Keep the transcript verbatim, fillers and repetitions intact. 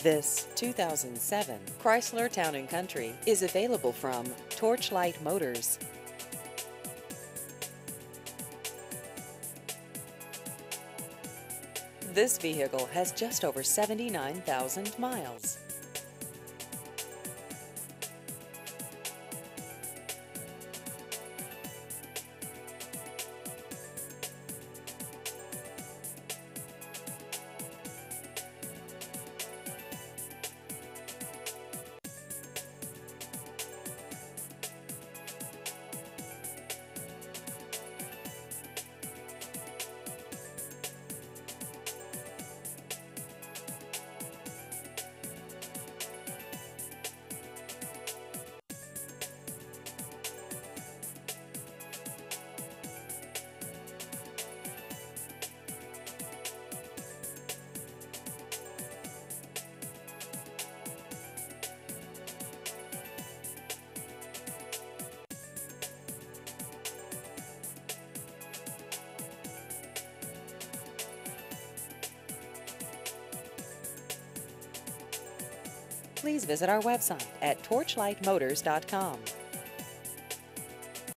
This two thousand seven Chrysler Town and Country is available from Torchlight Motors. This vehicle has just over seventy-nine thousand miles. Please visit our website at torchlight motors dot com.